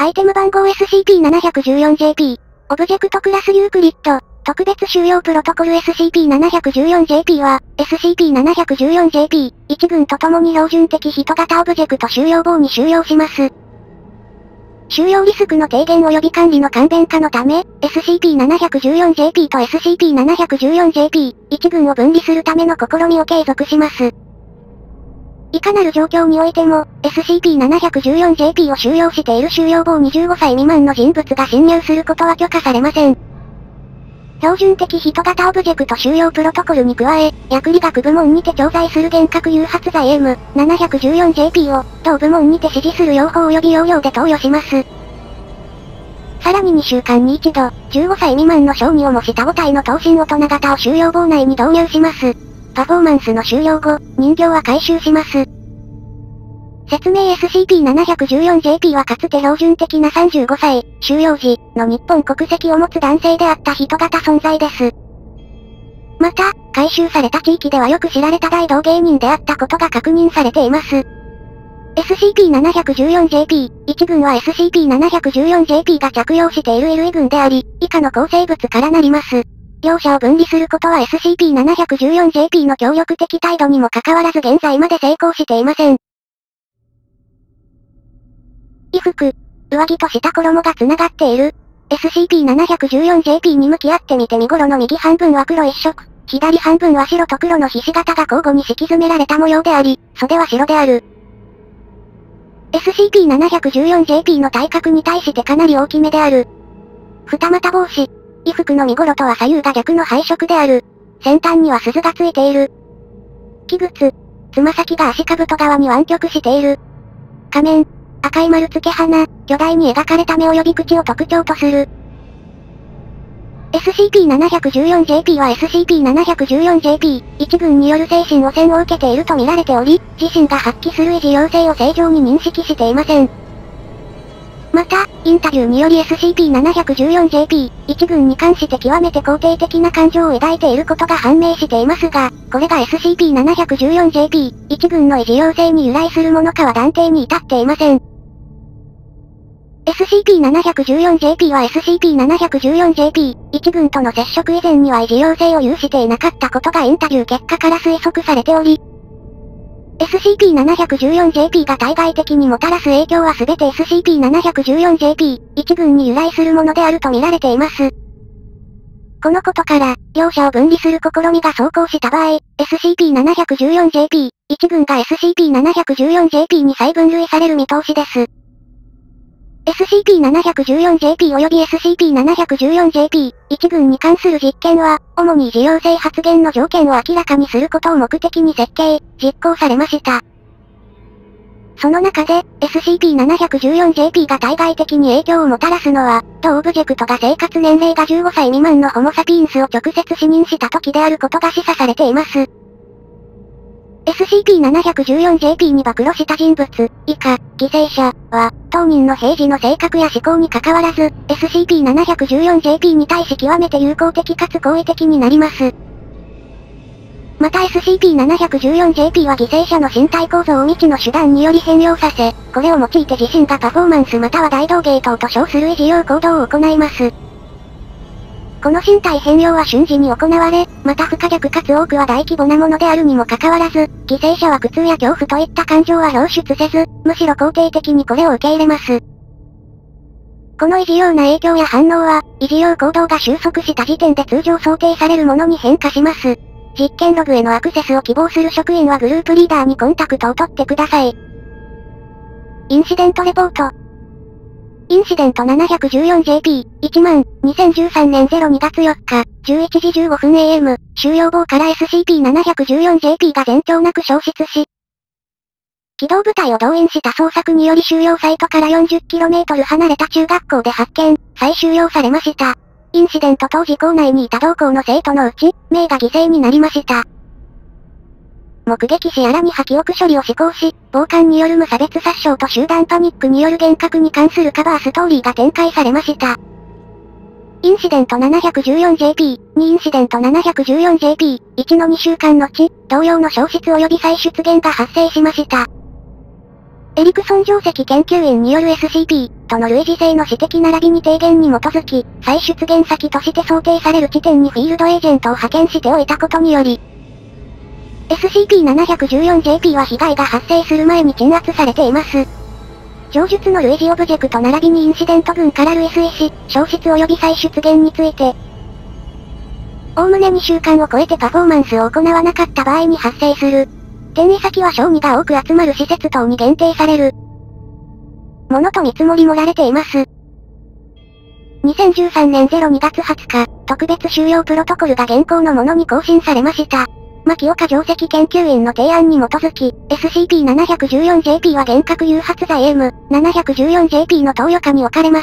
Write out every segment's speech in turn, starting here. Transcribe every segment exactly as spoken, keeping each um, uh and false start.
イテム番号 エスシーピーなないちよんジェーピー。オブジェクトクラスユークリッド。特別収容プロトコル エスシーピーなないちよんジェーピー は、エスシーピーなないちよんジェーピー、いち群とともに標準的人型オブジェクト収容棒に収容します。収容リスクの低減及び管理の簡便化のため、エスシーピーなないちよんジェーピー と エスシーピーなないちよんジェーピー、いち群を分離するための試みを継続します。いかなる状況においても、エスシーピーなないちよんジェーピー を収容している収容棒にじゅうごさい未満の人物が侵入することは許可されません。標準的人型オブジェクト収容プロトコルに加え、薬理学部門にて調剤する幻覚誘発剤 エムなないちよんジェーピー を、同部門にて指示する用法及び容量で投与します。さらににしゅうかんに一度、じゅうごさい未満の小児を模したご体の等身大人型を収容棒内に導入します。パフォーマンスの終了後、人形は回収します。説明 エスシーピーなないちよんジェーピー はかつて標準的なさんじゅうごさい、収容時の日本国籍を持つ男性であった人型存在です。また、回収された地域ではよく知られた大道芸人であったことが確認されています。エスシーピーなないちよんジェーピー、いち群は エスシーピーなないちよんジェーピー が着用している衣類群であり、以下の構成物からなります。両者を分離することは エスシーピーなないちよんジェーピー の協力的態度にもかかわらず現在まで成功していません。衣服、上着と下衣が繋がっている。エスシーピーなないちよんジェーピー に向き合ってみて見頃の右半分は黒一色、左半分は白と黒のひし形が交互に敷き詰められた模様であり、袖は白である。エスシーピーなないちよんジェーピー の体格に対してかなり大きめである。二股帽子。衣服の見頃とは左右が逆の配色である。先端には鈴がついている。器物。つま先が足兜側に湾曲している。仮面。赤い丸付け鼻、巨大に描かれた目及び口を特徴とする。エスシーピーなないちよんジェーピー は エスシーピーなないちよんジェーピー、いち群による精神汚染を受けていると見られており、自身が発揮する維持要請を正常に認識していません。また、インタビューにより エスシーピーなないちよんジェーピー、いち群に関して極めて肯定的な感情を抱いていることが判明していますが、これが エスシーピーなないちよんジェーピー、いち群の維持要請に由来するものかは断定に至っていません。エスシーピーなないちよんジェーピー は エスシーピーなないちよんジェーピー、いち群との接触以前には維持要請を有していなかったことがインタビュー結果から推測されており、エスシーピーなないちよんジェーピー が対外的にもたらす影響はすべて エスシーピーなないちよんジェーピー、いち群に由来するものであると見られています。このことから、両者を分離する試みが走行した場合、エスシーピーなないちよんジェーピー、いち群が エスシーピーなないちよんジェーピー に再分類される見通しです。エスシーピーなないちよんジェーピー 及び エスシーピーなないちよんジェーピー、いち群に関する実験は、主に維持要請発言の条件を明らかにすることを目的に設計、実行されました。その中で、エスシーピーなないちよんジェーピー が対外的に影響をもたらすのは、同オブジェクトが生活年齢がじゅうごさい未満のホモサピンスを直接視認した時であることが示唆されています。エスシーピーなないちよんジェーピー に暴露した人物、以下、犠牲者は、当人の平時の性格や思考に関わらず、エスシーピーなないちよんジェーピー に対し極めて友好的かつ好意的になります。また エスシーピーなないちよんジェーピー は犠牲者の身体構造を未知の手段により変容させ、これを用いて自身がパフォーマンスまたは大道芸等と称する維持用行動を行います。この身体変容は瞬時に行われ、また不可逆かつ多くは大規模なものであるにもかかわらず、犠牲者は苦痛や恐怖といった感情は表出せず、むしろ肯定的にこれを受け入れます。この維持用な影響や反応は、維持用行動が収束した時点で通常想定されるものに変化します。実験ログへのアクセスを希望する職員はグループリーダーにコンタクトを取ってください。インシデントレポート。インシデント なないちよんジェーピー、いちまん、にせんじゅうさんねんにがつよっか、じゅういちじじゅうごふんエーエム、収容棒から エスシーピーなないちよんジェーピー が前兆なく消失し、機動部隊を動員した捜索により収容サイトから よんじゅっキロメートル 離れた中学校で発見、再収容されました。インシデント当時校内にいた同校の生徒のうち、名が犠牲になりました。目撃しやらに破棄憶処理を施行し、暴漢による無差別殺傷と集団パニックによる幻覚に関するカバーストーリーが展開されました。インシデント なないちよんジェーピー、にインシデント なないちよんジェーピー、いちのにしゅうかん後、同様の消失及び再出現が発生しました。 エリクソン上席研究員による エスシーピー との類似性の指摘並びに提言に基づき、再出現先として想定される地点にフィールドエージェントを派遣しておいたことにより、エスシーピーななひゃくじゅうよんジェーピー は被害が発生する前に鎮圧されています。上述の類似オブジェクト並びにインシデント群から類推し、消失及び再出現について、おおむねにしゅうかんを超えてパフォーマンスを行わなかった場合に発生する。転移先は小児が多く集まる施設等に限定される。ものと見積もり盛られています。にせんじゅうさんねんにがつはつか、特別収容プロトコルが現行のものに更新されました。牧岡上席研究員の提案に基づき、エスシーピーななひゃくじゅうよんジェーピー は幻覚誘発剤 エムななひゃくじゅうよんジェーピー の投与下に置かれます。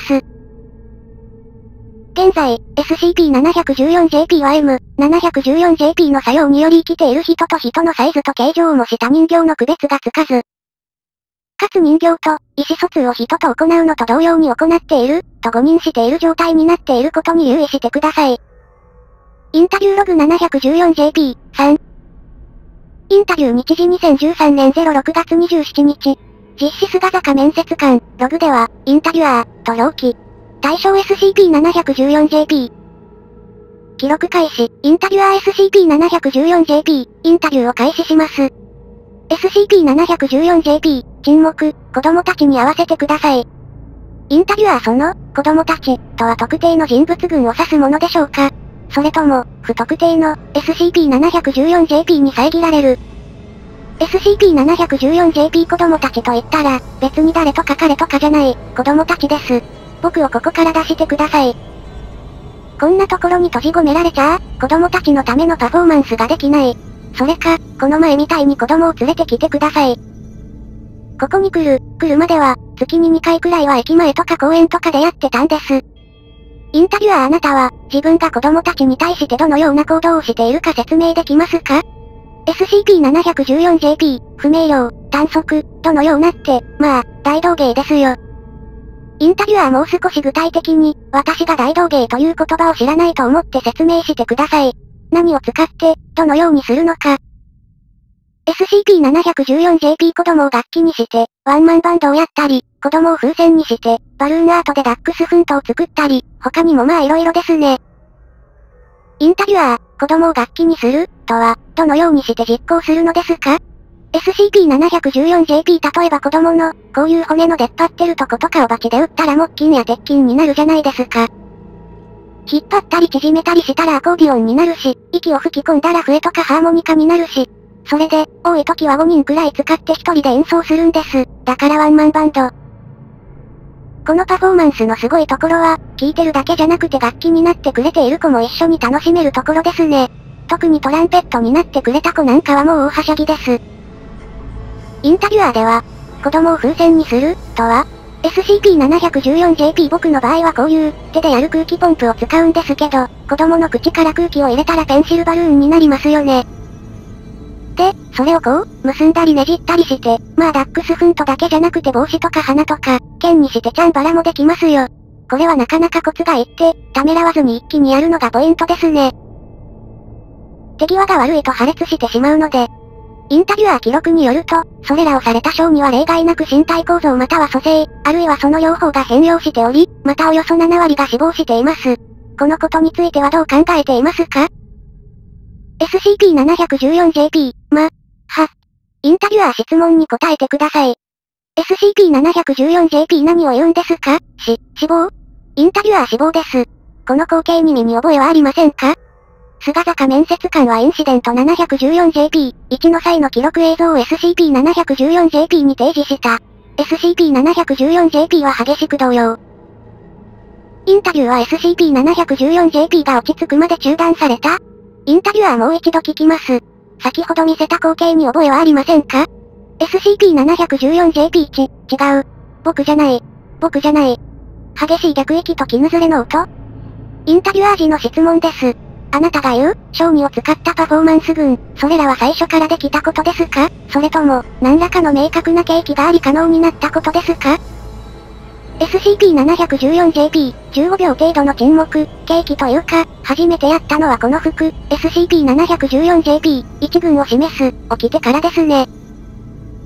現在、エスシーピーななひゃくじゅうよんジェーピー は エムななひゃくじゅうよんジェーピー の作用により生きている人と人のサイズと形状を模した人形の区別がつかず、かつ人形と意思疎通を人と行うのと同様に行っている、と誤認している状態になっていることに留意してください。インタビューログ ななひゃくじゅうよんジェーピーさん インタビュー日時にせんじゅうさんねんろくがつにじゅうしちにち。実施菅坂面接官、ログでは、インタビュアー、と表記。対象 エスシーピーななひゃくじゅうよんジェーピー。記録開始、インタビュアー エスシーピーななひゃくじゅうよんジェーピー、インタビューを開始します。エスシーピーななひゃくじゅうよんジェーピー、沈黙、子供たちに合わせてください。インタビュアーその、子供たち、とは特定の人物群を指すものでしょうか？それとも、不特定の、エスシーピーななひゃくじゅうよんジェーピー に遮られる。エスシーピーななひゃくじゅうよんジェーピー 子供たちと言ったら、別に誰とか彼とかじゃない、子供たちです。僕をここから出してください。こんなところに閉じ込められちゃあ、子供たちのためのパフォーマンスができない。それか、この前みたいに子供を連れてきてください。ここに来る、来るまでは、月ににかいくらいは駅前とか公園とかでやってたんです。インタビュアーあなたは、自分が子供たちに対してどのような行動をしているか説明できますか？ エスシーピーななひゃくじゅうよんジェーピー、不明瞭、短足、どのようなって、まあ、大道芸ですよ。インタビュアーもう少し具体的に、私が大道芸という言葉を知らないと思って説明してください。何を使って、どのようにするのか。エスシーピーななひゃくじゅうよんジェーピー 子供を楽器にして、ワンマンバンドをやったり、子供を風船にして、バルーンアートでダックスフントを作ったり、他にもまあ色々ですね。インタビュアー、子供を楽器にする、とは、どのようにして実行するのですか？ エスシーピーななひゃくじゅうよんジェーピー 例えば子供の、こういう骨の出っ張ってるとことかをバチで打ったら木琴や鉄琴になるじゃないですか。引っ張ったり縮めたりしたらアコーディオンになるし、息を吹き込んだら笛とかハーモニカになるし。それで、多い時はごにんくらい使ってひとりで演奏するんです。だからワンマンバンド。このパフォーマンスのすごいところは、聴いてるだけじゃなくて楽器になってくれている子も一緒に楽しめるところですね。特にトランペットになってくれた子なんかはもう大はしゃぎです。インタビュアーでは、子供を風船にする、とは、エスシーピーななひゃくじゅうよんジェーピー 僕の場合はこういう、手でやる空気ポンプを使うんですけど、子供の口から空気を入れたらペンシルバルーンになりますよね。で、それをこう、結んだりねじったりして、まあダックスフントだけじゃなくて帽子とか花とか、剣にしてチャンバラもできますよ。これはなかなかコツがいって、ためらわずに一気にやるのがポイントですね。手際が悪いと破裂してしまうので、インタビュアー記録によると、それらをされた小には例外なく身体構造または組成、あるいはその両方が変容しており、またおよそななわりが死亡しています。このことについてはどう考えていますか？エスシーピーななひゃくじゅうよんジェーピー、ま、は。インタビュアー質問に答えてください。エスシーピーななひゃくじゅうよんジェーピー 何を言うんですか？し、死亡？インタビュアー死亡です。この光景に身に覚えはありませんか？菅坂面接官はインシデント ななひゃくじゅうよんジェーピーいち の際の記録映像を エスシーピーななひゃくじゅうよんジェーピー に提示した。エスシーピーななひゃくじゅうよんジェーピー は激しく動揺。インタビューは エスシーピーななひゃくじゅうよんジェーピー が落ち着くまで中断された？インタビュアーもう一度聞きます。先ほど見せた光景に覚えはありませんか？ エスシーピーななひゃくじゅうよんジェーピーいち、違う。僕じゃない。僕じゃない。激しい逆息と絹ずれの音？インタビュアー時の質問です。あなたが言う、小児を使ったパフォーマンス群、それらは最初からできたことですか？それとも、何らかの明確な契機があり可能になったことですか？ エスシーピーななひゃくじゅうよんジェーピー、じゅうごびょう程度の沈黙、契機というか、初めてやったのはこの服、エスシーピーななひゃくじゅうよんジェーピーいち 群を示す、を着てからですね。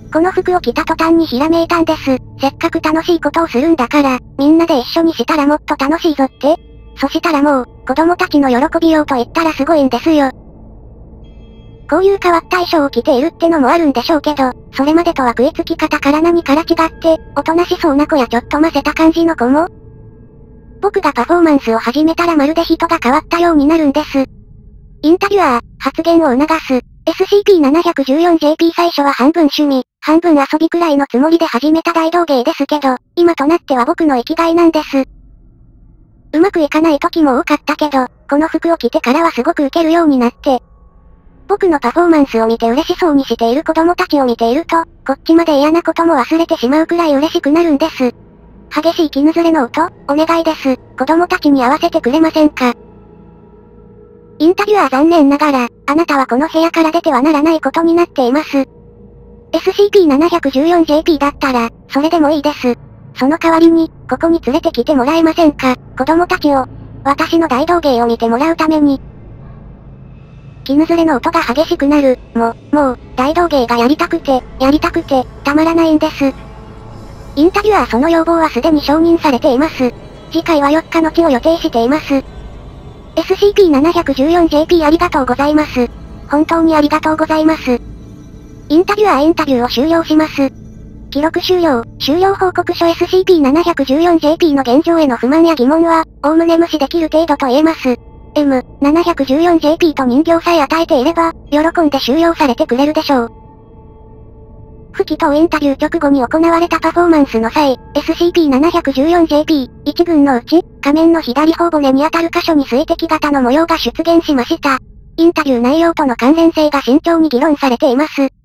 この服を着た途端にひらめいたんです。せっかく楽しいことをするんだから、みんなで一緒にしたらもっと楽しいぞって。そしたらもう、子供たちの喜びようと言ったらすごいんですよ。こういう変わった衣装を着ているってのもあるんでしょうけど、それまでとは食いつき方から何から違って、おとなしそうな子やちょっとませた感じの子も、僕がパフォーマンスを始めたらまるで人が変わったようになるんです。インタビュアー、発言を促す。エスシーピーななひゃくじゅうよんジェーピー 最初は半分趣味、半分遊びくらいのつもりで始めた大道芸ですけど、今となっては僕の生きがいなんです。うまくいかない時も多かったけど、この服を着てからはすごくウケるようになって、僕のパフォーマンスを見て嬉しそうにしている子供たちを見ていると、こっちまで嫌なことも忘れてしまうくらい嬉しくなるんです。激しい絹ずれの音、お願いです。子供たちに合わせてくれませんか？インタビュアー残念ながら、あなたはこの部屋から出てはならないことになっています。エスシーピーななひゃくじゅうよんジェーピー だったら、それでもいいです。その代わりに、ここに連れてきてもらえませんか？子供たちを、私の大道芸を見てもらうために。絹ずれの音が激しくなる。も、もう、大道芸がやりたくて、やりたくて、たまらないんです。インタビュアーその要望はすでに承認されています。次回はよっかのちを予定しています。エスシーピーななひゃくじゅうよんジェーピー ありがとうございます。本当にありがとうございます。インタビュアーインタビューを終了します。記録終了、終了報告書 エスシーピーななひゃくじゅうよんジェーピー の現状への不満や疑問は、おおむね無視できる程度と言えます。エムななひゃくじゅうよんジェーピー と人形さえ与えていれば、喜んで収容されてくれるでしょう。吹きとインタビュー直後に行われたパフォーマンスの際、エスシーピーななひゃくじゅうよんジェーピー、一群のうち、仮面の左頬骨に当たる箇所に水滴型の模様が出現しました。インタビュー内容との関連性が慎重に議論されています。